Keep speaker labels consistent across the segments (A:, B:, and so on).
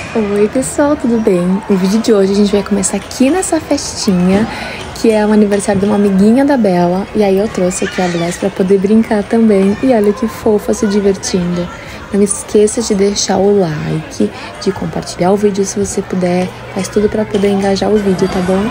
A: Oi pessoal, tudo bem? O vídeo de hoje a gente vai começar aqui nessa festinha, que é o aniversário de uma amiguinha da Bela. E aí eu trouxe aqui a Bless pra poder brincar também. E olha que fofa se divertindo. Não esqueça de deixar o like, de compartilhar o vídeo se você puder. Faz tudo pra poder engajar o vídeo, tá bom?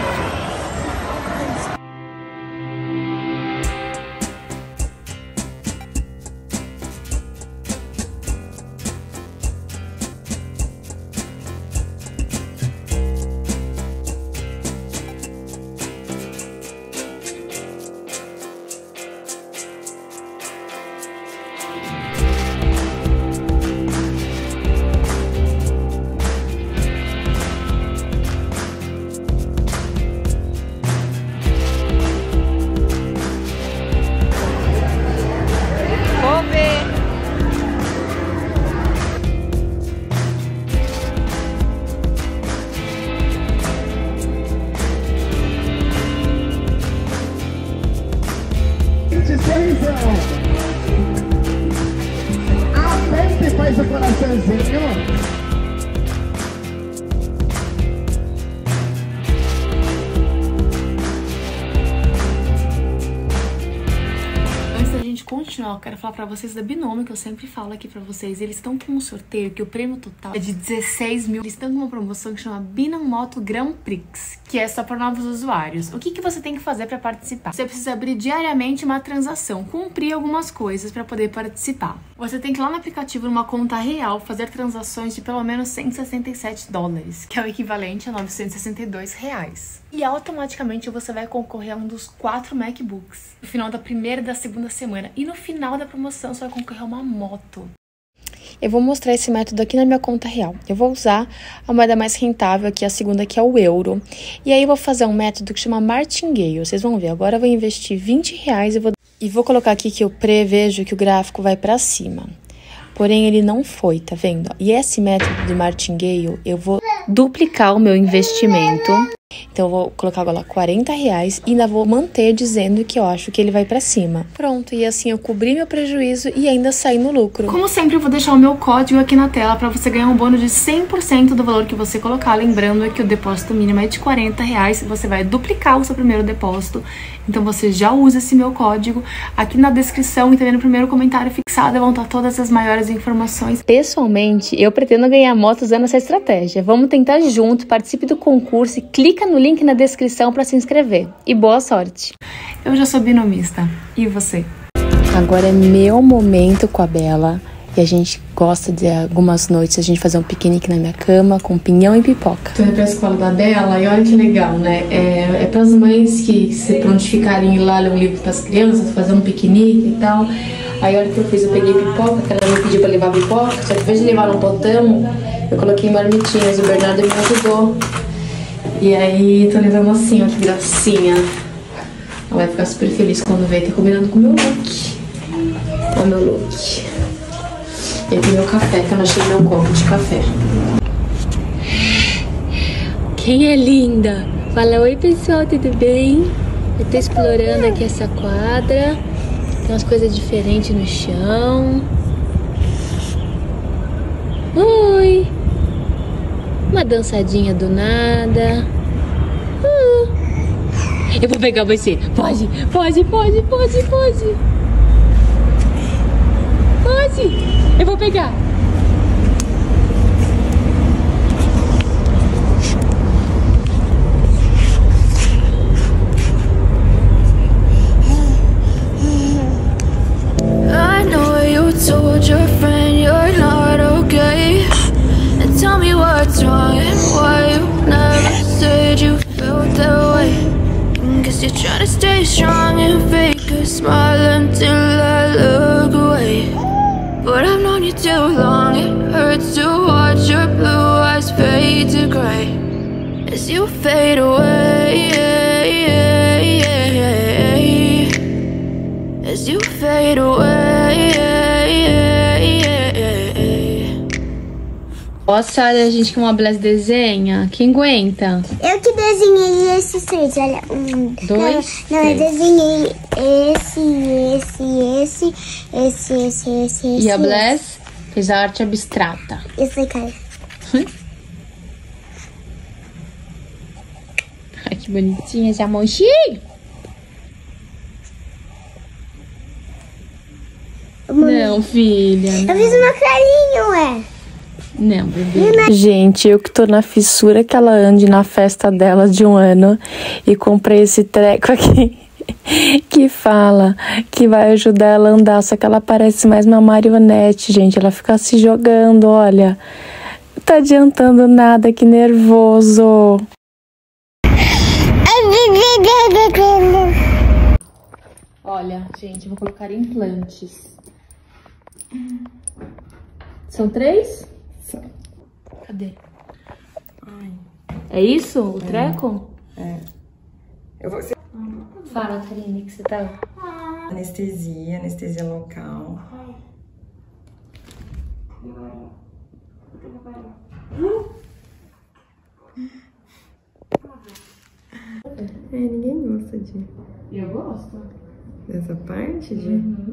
B: Aperta e faz o coraçãozinho.
A: Antes da gente continuar, eu quero falar pra vocês da Binômio, que eu sempre falo aqui pra vocês. Eles estão com um sorteio que o prêmio total é de 16 mil. Eles estão com uma promoção que chama Binomoto Grand Prix, que é só para novos usuários. O que você tem que fazer pra participar? Você precisa abrir diariamente uma transação, cumprir algumas coisas pra poder participar. Você tem que ir lá no aplicativo, numa conta real, fazer transações de pelo menos 167 dólares, que é o equivalente a 962 reais. E automaticamente você vai concorrer a um dos 4 MacBooks no final da primeira e da segunda semana. E no final da promoção você vai concorrer a uma moto. Eu vou mostrar esse método aqui na minha conta real. Eu vou usar a moeda mais rentável aqui, a segunda, que é o euro. E aí eu vou fazer um método que chama Martingale. Vocês vão ver, agora eu vou investir 20 reais e vou colocar aqui que eu prevejo que o gráfico vai para cima. Porém, ele não foi, tá vendo? E esse método de Martingale, eu vou duplicar o meu investimento. Então, eu vou colocar agora 40 reais e ainda vou manter dizendo que eu acho que ele vai pra cima. Pronto, e assim eu cobri meu prejuízo e ainda saí no lucro. Como sempre, eu vou deixar o meu código aqui na tela pra você ganhar um bônus de 100% do valor que você colocar. Lembrando que o depósito mínimo é de 40 reais. Você vai duplicar o seu primeiro depósito. Então, você já usa esse meu código. Aqui na descrição e também no primeiro comentário fixado vão estar todas as maiores informações. Pessoalmente, eu pretendo ganhar moto usando essa estratégia. Vamos tentar junto, participe do concurso e clica no link na descrição para se inscrever. E boa sorte! Eu já sou binomista. E você? Agora é meu momento com a Bela. E a gente gosta de algumas noites a gente fazer um piquenique na minha cama com pinhão e pipoca. Tô indo pra escola da Bela e olha que legal, né? É pras mães que se prontificarem ir lá ler um livro pras crianças, fazer um piquenique e tal. Aí olha o que eu fiz, eu peguei pipoca, que ela me pediu pra levar pipoca, só que ao invés de levar um potão, eu coloquei marmitinhas, o Bernardo me ajudou. E aí tô levando assim, ó, que gracinha. Ela vai ficar super feliz quando ver, tá combinando com o meu look. Olha o meu look. E aqui meu café, que eu não achei meu copo de café. Quem é linda? Fala oi pessoal, tudo bem? Eu tô explorando aqui essa quadra. Tem umas coisas diferentes no chão. Oi! Uma dançadinha do nada. Eu vou pegar você. Pode, pode, pode, pode, pode. Pode. Eu vou pegar.
C: I know you told your friend you're not okay. And tell me what's wrong and why you never said you felt that way. Guess you're trying to stay strong and fake a smile until I look away. But I've known you too long, it hurts to watch your blue eyes fade to gray as you fade away, as you fade away.
A: Mostra a gente que uma Bless desenha. Quem aguenta?
D: Eu que desenhei esses 3, olha. 1, 2, não, eu desenhei esse.
A: E a Bless fez a arte abstrata.
D: Esse, cara.
A: Que bonitinha esse amonchinho. Não, filha. Não.
D: Eu fiz uma carinha, ué.
A: Não, bebê. Gente, eu que tô na fissura que ela ande na festa dela de 1 ano e comprei esse treco aqui que fala que vai ajudar ela a andar, só que ela parece mais uma marionete, gente. Ela fica se jogando, olha. Não tá adiantando nada, que nervoso. Olha, gente, eu vou colocar implantes. São 3? Cadê?
E: Ai.
A: É isso? O treco?
E: É. Eu vou...
A: Fala, Karine, que você tá...
E: Anestesia local. Ninguém gosta de...
A: Eu gosto.
E: Dessa parte de...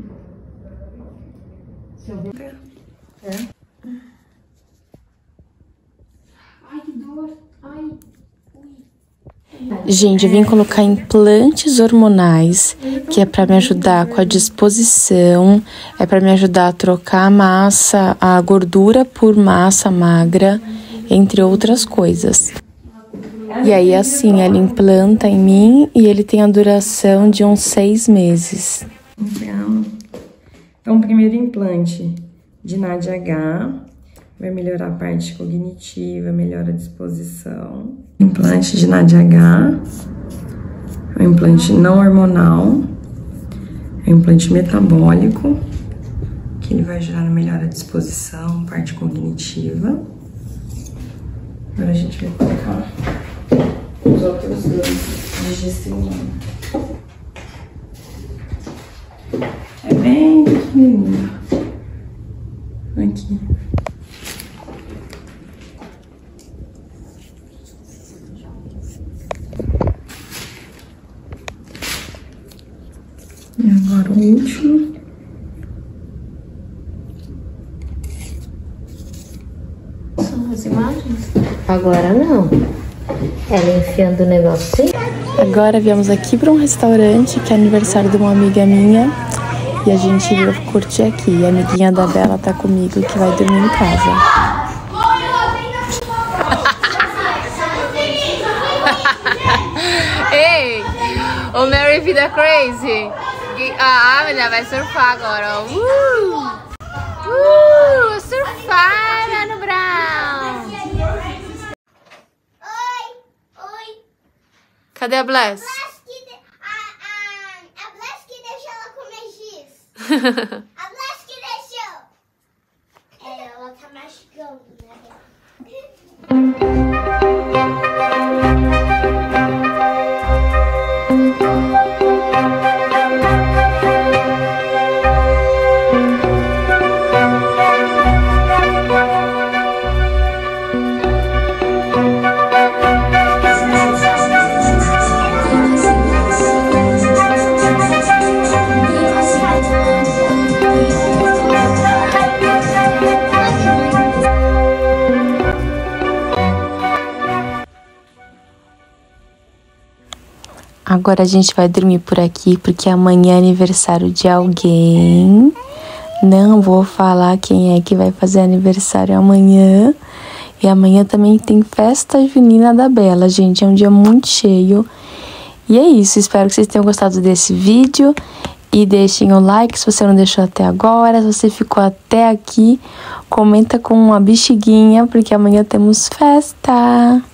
A: Deixa eu ver. Ai, que dor. Ai. Gente, eu vim colocar implantes hormonais, que é pra me ajudar com a disposição, é pra me ajudar a trocar a massa, a gordura por massa magra, entre outras coisas. E aí, assim, ela implanta em mim e ele tem a duração de uns 6 meses.
E: Então, o primeiro implante de NADH vai melhorar a parte cognitiva, melhora a disposição. Implante de NADH é um implante não hormonal, é um implante metabólico, que ele vai ajudar na melhora da disposição, parte cognitiva. Agora a gente vai colocar os outros dois de gestrinina. É bem pequenininho. Aqui. E agora o último.
A: São as imagens?
F: Agora não. Ela enfiando o negócio assim.
A: Agora viemos aqui para um restaurante que é aniversário de uma amiga minha e a gente veio curtir aqui. E a amiguinha da Bela tá comigo que vai dormir em casa. Ei, o Mary Vida Crazy. A menina vai surfar agora, ó. Surfar, Mano Brown.
D: Oi.
A: Cadê a Bless?
D: A Bless que deixou ela comer giz. A Bless que deixou. Ela tá mastigando, né?
A: Agora a gente vai dormir por aqui, porque amanhã é aniversário de alguém. Não vou falar quem é que vai fazer aniversário amanhã. E amanhã também tem festa junina da Bela, gente. É um dia muito cheio. E é isso, espero que vocês tenham gostado desse vídeo. E deixem o like se você não deixou até agora. Se você ficou até aqui, comenta com uma bexiguinha, porque amanhã temos festa.